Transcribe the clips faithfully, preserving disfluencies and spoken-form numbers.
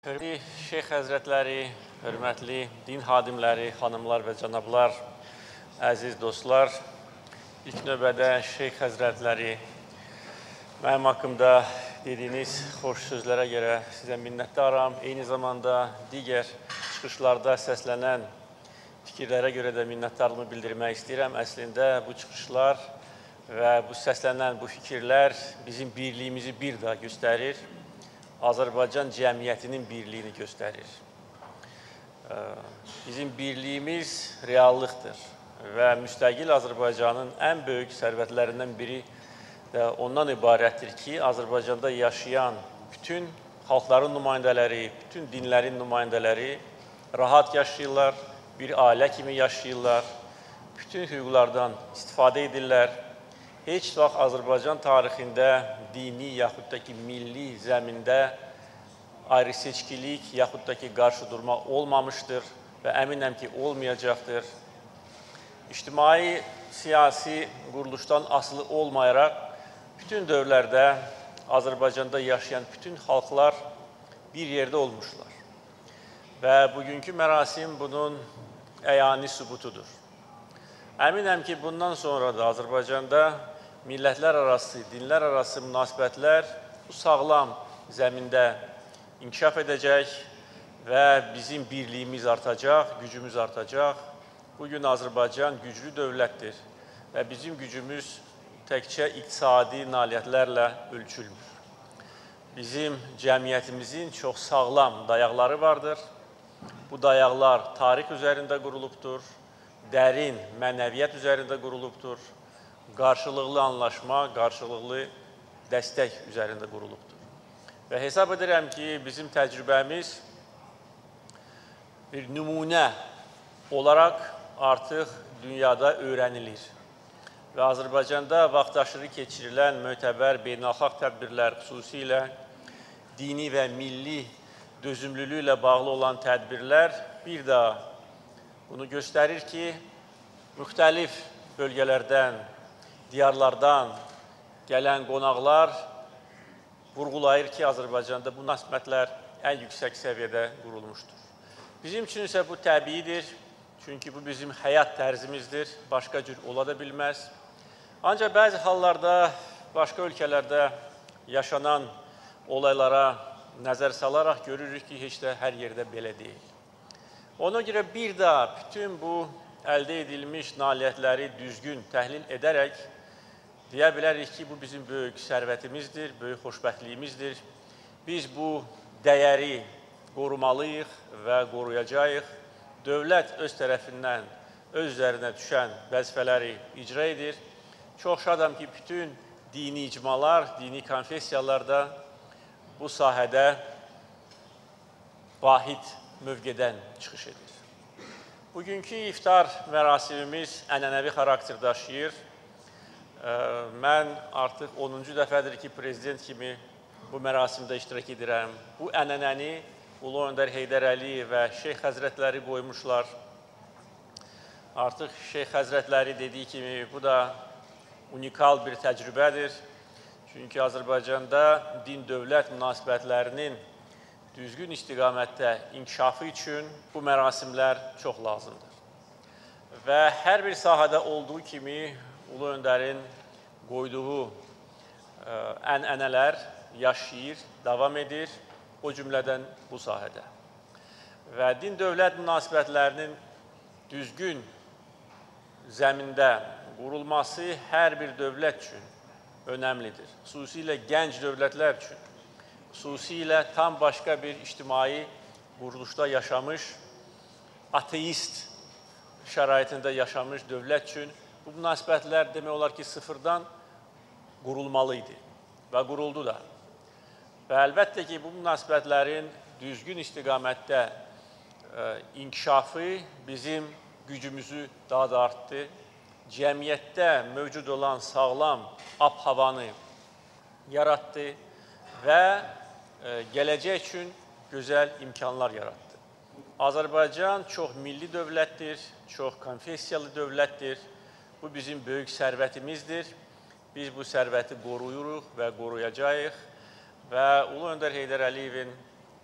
Hörmətli Şeyx Həzrətləri, hörmətli din xadimləri, xanımlar və cənablar, əziz dostlar, ilk növbədə Şeyx Həzrətləri, mənim haqqımda dediyiniz xoş sözlərə görə sizə minnətdaram. Eyni zamanda digər çıxışlarda səslənən fikirlərə görə də minnətdarlığımı bildirmək istəyirəm. Əslində bu çıxışlar və bu səslənən bu fikirlər bizim birliyimizi bir daha göstərir. Azərbaycan cəmiyyətinin birliyini göstərir. Bizim birliyimiz reallıqdır və müstəqil Azərbaycanın ən böyük sərvətlərindən biri də ondan ibarətdir ki, Azərbaycanda yaşayan bütün xalqların nümayəndələri, bütün dinlərin nümayəndələri rahat yaşayırlar, bir ailə kimi yaşayırlar, bütün hüquqlardan istifadə edirlər. Heç vaxt Azərbaycan tarixində dini yaxud da ki, milli zəmində ayrı-seçkilik yaxud da ki, qarşı durma olmamışdır və əminəm ki, olmayacaqdır. İctimai, siyasi quruluşdan asılı olmayaraq, bütün dövrlərdə Azərbaycanda yaşayan bütün xalqlar bir yerdə olmuşlar. Və bugünkü mərasim bunun əyani sübutudur. Əminəm ki, bundan sonra da Azərbaycanda millətlər arası, dinlər arası münasibətlər bu sağlam zəmində inkişaf edəcək və bizim birliyimiz artacaq, gücümüz artacaq. Bugün Azərbaycan güclü dövlətdir və bizim gücümüz təkcə iqtisadi nailiyyətlərlə ölçülmür. Bizim cəmiyyətimizin çox sağlam dayaqları vardır. Bu dayaqlar tarix üzərində qurulubdur, dərin mənəviyyət üzərində qurulubdur. Qarşılıqlı anlaşma, qarşılıqlı dəstək üzərində qurulubdur. Və hesab edirəm ki, bizim təcrübəmiz bir nümunə olaraq artıq dünyada öyrənilir. Və Azərbaycanda vaxtaşırı keçirilən mötəbər beynəlxalq tədbirlər, xüsusilə dini və milli dözümlülüklə bağlı olan tədbirlər bir daha bunu göstərir ki, müxtəlif bölgələrdən, diyarlardan gələn qonaqlar vurğulayır ki, Azərbaycanda bu münasibətlər ən yüksək səviyyədə qurulmuşdur. Bizim üçün isə bu təbiidir, çünki bu bizim həyat tərzimizdir, başqa cür ola da bilməz. Ancaq bəzi hallarda, başqa ölkələrdə yaşanan olaylara nəzər salaraq görürük ki, heç də hər yerdə belə deyil. Ona görə bir daha bütün bu əldə edilmiş nailiyyətləri düzgün təhlil edərək deyə bilərik ki, bu bizim böyük sərvətimizdir, böyük xoşbəxtliyimizdir. Biz bu dəyəri qorumalıyıq və qoruyacağıq. Dövlət öz tərəfindən öz üzərinə düşən vəzifələri icra edir. Çox şadam ki, bütün dini icmalar, dini konfessiyalar da bu sahədə vahid mövqedən çıxış edir. Bugünkü iftar mərasimimiz ənənəvi xarakter daşıyır. Mən artıq onuncu dəfədir ki, prezident kimi bu mərasimdə iştirak edirəm. Bu ənənəni Ulu Öndər Heydər Əliyev və Şeyx Həzrətləri qoymuşlar. Artıq Şeyx Həzrətləri dediyi kimi bu da unikal bir təcrübədir. Çünki Azərbaycanda din-dövlət münasibətlərinin düzgün istiqamətdə inkişafı üçün bu mərasimlər çox lazımdır. Və hər bir sahədə olduğu kimi Ulu Öndərin qoyduğu ənənələr yaşayır, davam edir, o cümlədən bu sahədə. Və din-dövlət münasibətlərinin düzgün zəmində qurulması hər bir dövlət üçün önəmlidir. Xüsusilə gənc dövlətlər üçün, xüsusilə tam başqa bir ictimai quruluşda yaşamış, ateist şəraitində yaşamış dövlət üçün bu münasibətlər demək olar ki, sıfırdan qurulmalıydı və quruldu da. Və əlbəttə ki, bu münasibətlərin düzgün istiqamətdə inkişafı bizim gücümüzü daha da artdı. Cəmiyyətdə mövcud olan sağlam ab-havanı yaratdı və gələcək üçün gözəl imkanlar yaratdı. Azərbaycan çox milli dövlətdir, çox konfessiyalı dövlətdir. Bu bizim böyük sərvətimizdir. Biz bu sərvəti qoruyuruq və qoruyacağıq və Ulu Öndər Heydər Əliyevin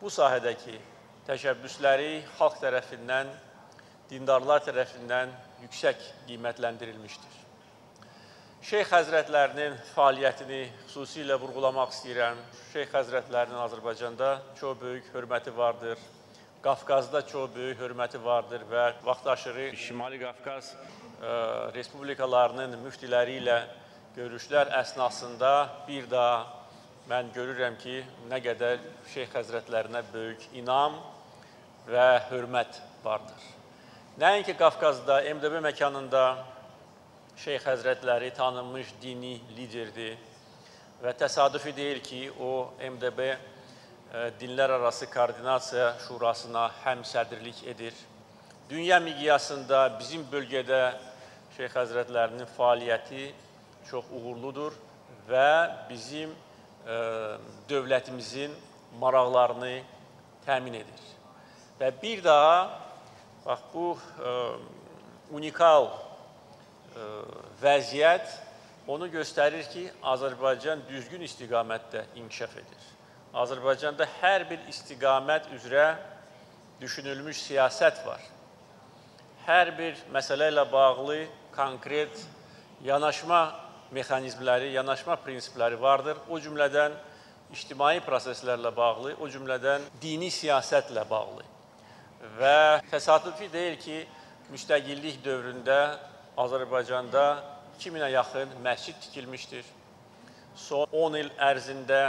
bu sahədəki təşəbbüsləri xalq tərəfindən, dindarlar tərəfindən yüksək qiymətləndirilmişdir. Şeyx Həzrətlərinin fəaliyyətini xüsusilə vurğulamaq istəyirəm. Şeyx Həzrətlərinin Azərbaycanda çox böyük hörməti vardır. Qafqazda çox böyük hörməti vardır və vaxtaşırı Şimali Qafqaz respublikalarının müftiləri ilə görüşlər əsnasında bir daha mən görürəm ki, nə qədər Şeyx Həzrətlərinə böyük inam və hörmət vardır. Nəinki Qafqazda, M D B məkanında Şeyx Həzrətləri tanınmış dini liderdir və təsadüfi deyil ki, o M D B Dinlər Arası Koordinasiya Şurasına həmsədrlik edir. Dünya miqyasında bizim bölgədə Şeyx Həzrətlərinin fəaliyyəti çox uğurludur və bizim e, dövlətimizin maraqlarını təmin edir. Və bir daha bax, bu e, unikal e, vəziyyət onu göstərir ki, Azərbaycan düzgün istiqamətdə inkişaf edir. Azərbaycanda hər bir istiqamət üzrə düşünülmüş siyasət var. Hər bir məsələ ilə bağlı konkret yanaşma mexanizmləri, yanaşma prinsipləri vardır. O cümlədən ictimai proseslərlə bağlı, o cümlədən dini siyasətlə bağlı. Və təsadüfi deyil ki, müstəqillik dövründə Azərbaycanda iki minə yaxın məscid tikilmişdir. Son on il ərzində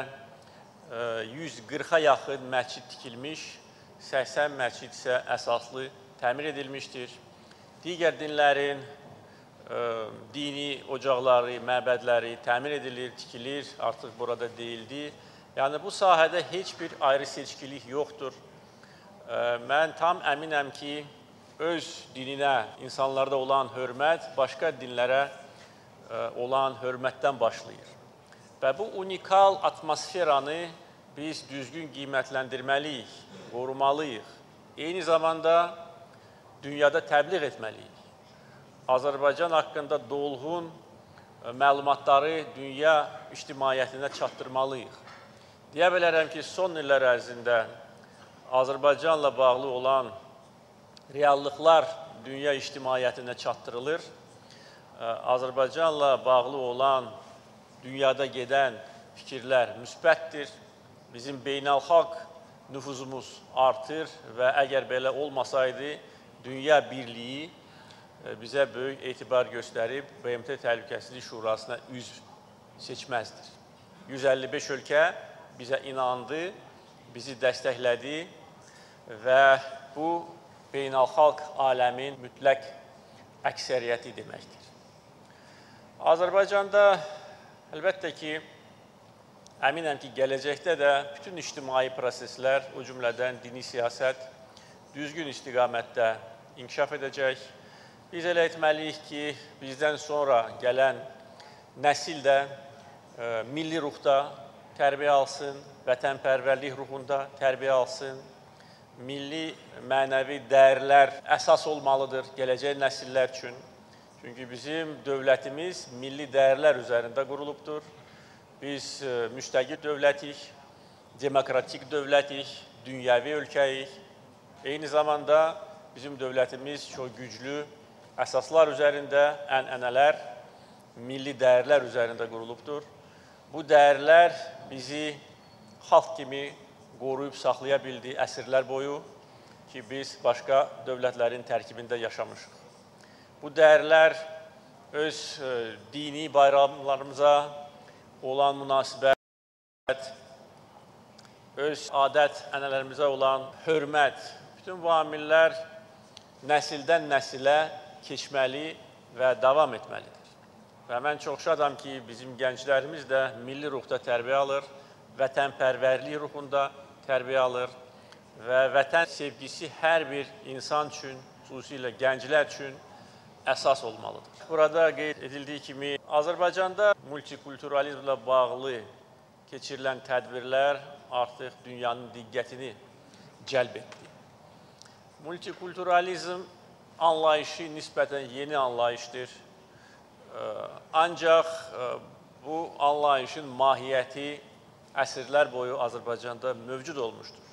yüz qırxa yaxın məscid tikilmiş, səksən məscid isə əsaslı təmir edilmişdir. Digər dinlərin e, dini ocaqları, məbədləri təmir edilir, tikilir, artıq burada deyildi. Yəni, bu sahədə heç bir ayrı seçkilik yoxdur. E, mən tam əminəm ki, öz dininə, insanlarda olan hörmət başqa dinlərə e, olan hörmətdən başlayır. Və bu unikal atmosferanı biz düzgün qiymətləndirməliyik, qorumalıyıq. Eyni zamanda dünyada təbliğ etməliyik. Azərbaycan haqqında dolğun məlumatları dünya ictimaiyyətinə çatdırmalıyıq. Deyə bilərəm ki, son illər ərzində Azərbaycanla bağlı olan reallıqlar dünya ictimaiyyətinə çatdırılır. Azərbaycanla bağlı olan dünyada gedən fikirlər müsbətdir. Bizim beynəlxalq nüfuzumuz artır və əgər belə olmasaydı, dünya birliyi bizə böyük etibar göstərib B M T Təhlükəsizlik Şurasına üzv seçməzdir. yüz əlli beş ölkə bizə inandı, bizi dəstəklədi və bu beynəlxalq aləmin mütləq əksəriyyəti deməkdir. Azərbaycanda əlbəttə ki, əminəm ki, gələcəkdə də bütün ictimai proseslər, o cümlədən dini siyasət düzgün istiqamətdə inkişaf edəcək. Biz elə etməliyik ki, bizdən sonra gələn nəsil də e, milli ruhda tərbiyə alsın, vətənpərvərlik ruhunda tərbiyə alsın. Milli mənəvi dəyərlər əsas olmalıdır gələcək nəsillər üçün. Çünki bizim dövlətimiz milli dəyərlər üzərində qurulubdur. Biz e, müstəqil dövlətik, demokratik dövlətik, dünyəvi ölkəyik. Eyni zamanda bizim dövlətimiz çox güclü əsaslar üzərində, ənənələr, milli dəyərlər üzərində qurulubdur. Bu dəyərlər bizi xalq kimi qoruyub saxlaya bildi əsrlər boyu ki, biz başqa dövlətlərin tərkibində yaşamışıq. Bu dəyərlər öz e, dini bayramlarımıza olan münasibət, öz adət ənənələrimizə olan hörmət, bütün bu amillər nəsildən nəsilə keçməli və davam etməlidir. Və mən çox şadam ki, bizim gənclərimiz də milli ruhda tərbiyə alır, vətənpərvərlik ruhunda tərbiyə alır və vətən sevgisi hər bir insan üçün, xüsusilə gənclər üçün əsas olmalıdır. Burada qeyd edildiyi kimi, Azərbaycanda multikulturalizmlə bağlı keçirilən tədbirlər artıq dünyanın diqqətini cəlb etdi. Multikulturalizm anlayışı nisbətən yeni anlayışdır. Ancaq bu anlayışın mahiyyəti əsrlər boyu Azərbaycanda mövcud olmuşdur.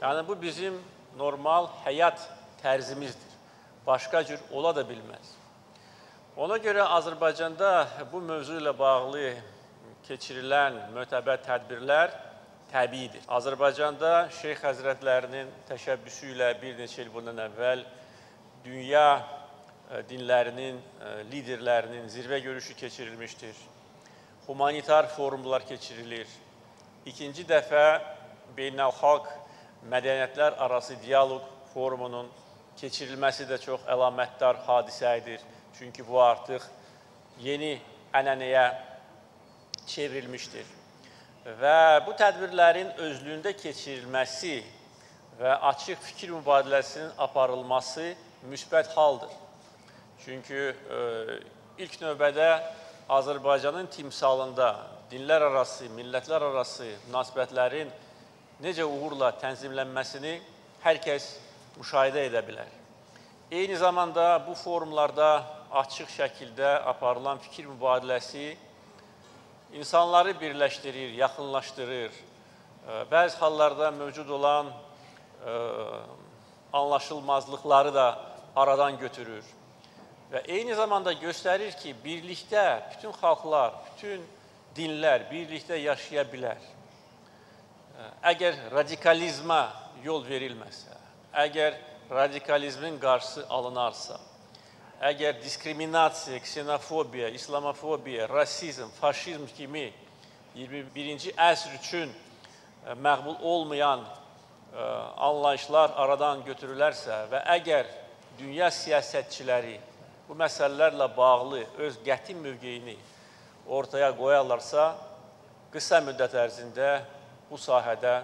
Yəni, bu bizim normal həyat tərzimizdir. Başqa cür ola da bilməz. Ona görə Azərbaycanda bu mövzu ilə bağlı keçirilən mötəbər tədbirlər təbiidir. Azərbaycanda Şeyx Həzrətlərinin təşəbbüsü ilə bir neçə il bundan əvvəl dünya dinlərinin, liderlərinin zirvə görüşü keçirilmişdir. Humanitar forumlar keçirilir. İkinci dəfə beynəlxalq mədəniyyətlər arası dialoq forumunun keçirilməsi də çox əlamətdar hadisədir. Çünki bu artıq yeni ənənəyə çevrilmişdir. Və bu tədbirlərin özlüyündə keçirilməsi və açıq fikir mübadiləsinin aparılması müsbət haldır. Çünki e, ilk növbədə Azərbaycanın timsalında dinlər arası, millətlər arası münasibətlərin necə uğurla tənzimlənməsini hər kəs müşahidə edə bilər. Eyni zamanda bu forumlarda açıq şəkildə aparılan fikir mübadiləsi insanları birləşdirir, yaxınlaşdırır. Bəzi hallarda mövcud olan e, anlaşılmazlıqları da aradan götürür. Və eyni zamanda göstərir ki, birlikdə bütün xalqlar, bütün dinlər birlikdə yaşaya bilər. Əgər radikalizmə yol verilməsə, əgər radikalizmin qarşısı alınarsa, əgər diskriminasiya, ksenofobiya, islamofobiya, rasizm, faşizm kimi iyirmi birinci əsr üçün məqbul olmayan anlayışlar aradan götürülərsə və əgər dünya siyasətçiləri bu məsələlərlə bağlı öz qəti mövqeyini ortaya qoyarlarsa, qısa müddət ərzində bu sahədə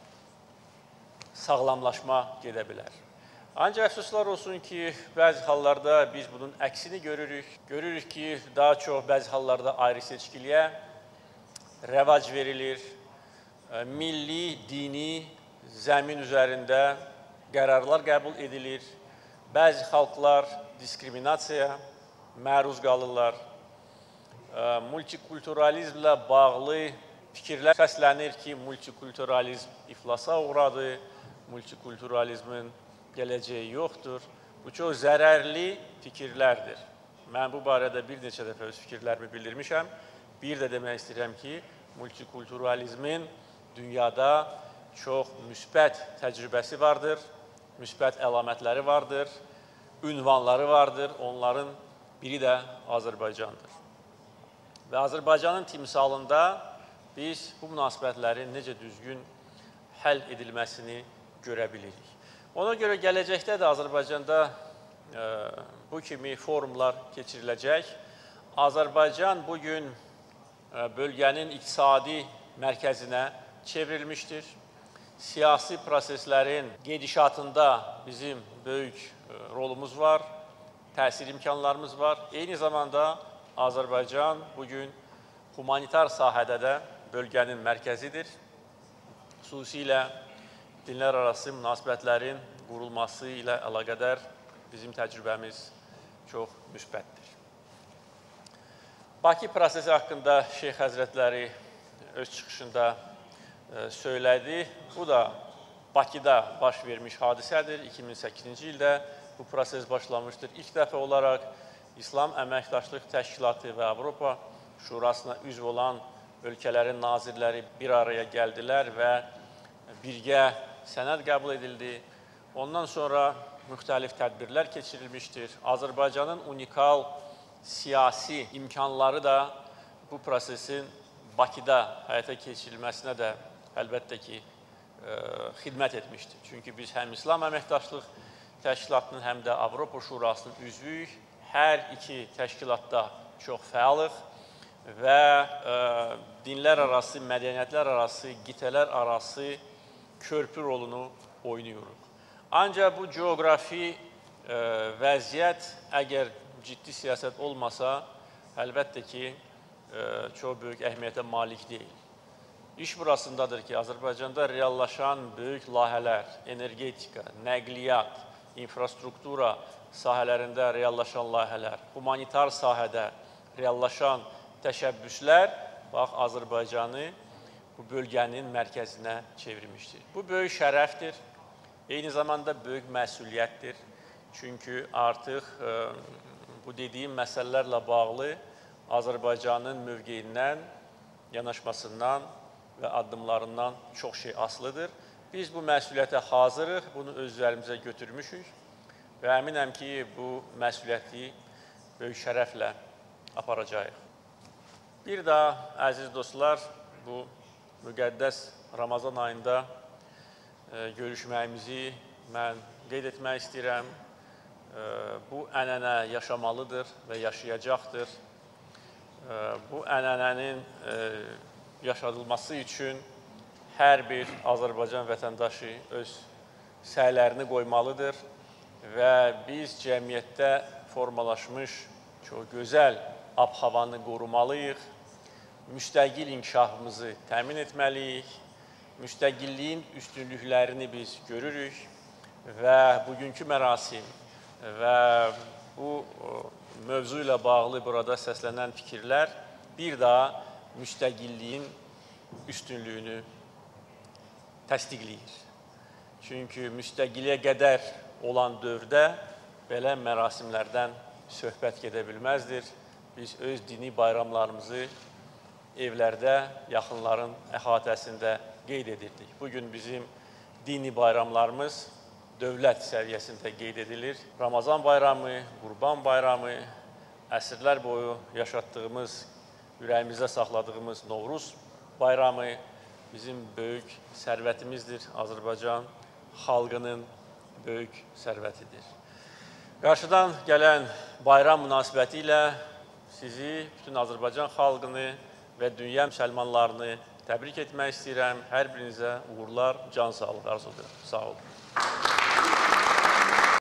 sağlamlaşma gedə bilər. Ancaq əfsuslar olsun ki, bəzi hallarda biz bunun əksini görürük. Görürük ki, daha çox bəzi hallarda ayrı seçkiliyə rəvac verilir. Milli, dini zəmin üzərində qərarlar qəbul edilir. Bəzi xalqlar diskriminasiyaya məruz qalırlar. Multikulturalizmlə bağlı fikirlər səslənir ki, multikulturalizm iflasa uğradı, multikulturalizmin gələcəyi yoxdur. Bu çox zərərli fikirlərdir. Mən bu barədə bir neçə dəfə öz fikirlərimi bildirmişəm. Bir də demək istəyirəm ki, multikulturalizmin dünyada çox müsbət təcrübəsi vardır, müsbət əlamətləri vardır, ünvanları vardır, onların biri də Azərbaycandır. Və Azərbaycanın timsalında biz bu münasibətlərin necə düzgün həll edilməsini görə bilirik. Ona görə gələcəkdə də Azərbaycanda e, bu kimi forumlar keçiriləcək. Azərbaycan bugün e, bölgənin iqtisadi mərkəzinə çevrilmişdir. Siyasi proseslərin gedişatında bizim böyük rolumuz var, təsir imkanlarımız var. Eyni zamanda Azərbaycan bugün humanitar sahədə də bölgənin mərkəzidir. Xüsusilə dinlər arası münasibətlərin qurulması ilə əlaqədar bizim təcrübəmiz çox müsbətdir. Bakı prosesi haqqında Şeyx Həzrətləri öz çıxışında söylədi. Bu da Bakıda baş vermiş hadisədir. iki min səkkizinci ildə bu proses başlamışdır. İlk dəfə olaraq İslam Əməkdaşlıq Təşkilatı və Avropa Şurasına üzv olan ölkələrin nazirləri bir araya gəldilər və birgə sənəd qəbul edildi. Ondan sonra müxtəlif tədbirlər keçirilmişdir. Azərbaycanın unikal siyasi imkanları da bu prosesin Bakıda həyata keçirilməsinə də əlbəttə ki, e, xidmət etmişdir. Çünki biz həm İslam Əməkdaşlıq Təşkilatının, həm də Avropa Şurasının üzvüyük. Hər iki təşkilatda çox fəalıq və e, dinlər arası, mədəniyyətlər arası, qitələr arası körpü rolunu oynayırıq. Ancaq bu coğrafi e, vəziyyət əgər ciddi siyasət olmasa, əlbəttə ki, e, çox böyük əhəmiyyətə malik deyil. İş burasındadır ki, Azərbaycanda reallaşan böyük layihələr, energetika, nəqliyyat, infrastruktura sahələrində reallaşan layihələr, humanitar sahədə reallaşan təşəbbüslər, bax, Azərbaycanı bu bölgənin mərkəzinə çevirmişdir. Bu böyük şərəfdir. eyni zamanda böyük məsuliyyətdir. Çünki artıq e, bu dediyim məsələlərlə bağlı Azərbaycanın mövqeyindən, yanaşmasından və addımlarından çox şey asılıdır. Biz bu məsuliyyətə hazırıq, bunu öz üzərimizə götürmüşük və əminəm ki, bu məsuliyyəti böyük şərəflə aparacağıq. Bir daha, əziz dostlar, bu müqəddəs Ramazan ayında e, görüşməyimizi mən qeyd etmək istəyirəm. E, bu ənənə yaşamalıdır və yaşayacaqdır. E, bu ənənənin e, yaşadılması üçün hər bir Azərbaycan vətəndaşı öz səylərini qoymalıdır və biz cəmiyyətdə formalaşmış çox gözəl ab-havanı qorumalıyıq, müstəqil inkişafımızı təmin etməliyik, müstəqilliyin üstünlüklərini biz görürük və bugünkü mərasim və bu mövzu ilə bağlı burada səslənən fikirlər bir daha müstəqilliyin üstünlüyünü təsdiqləyir. Çünki müstəqilliyə qədər olan dövrdə belə mərasimlərdən söhbət gedə bilməzdir. Biz öz dini bayramlarımızı evlərdə, yaxınların əhatəsində qeyd edirdik. Bugün bizim dini bayramlarımız dövlət səviyyəsində qeyd edilir. Ramazan bayramı, Qurban bayramı, əsrlər boyu yaşatdığımız, ürəyimizdə saxladığımız Novruz bayramı bizim böyük sərvətimizdir. Azərbaycan xalqının böyük sərvətidir. Qarşıdan gələn bayram münasibəti ilə sizi, bütün Azərbaycan xalqını və dünya müsəlmanlarını təbrik etmək istəyirəm. Hər birinizə uğurlar, can sağlığı arzu edirəm. Sağ olun.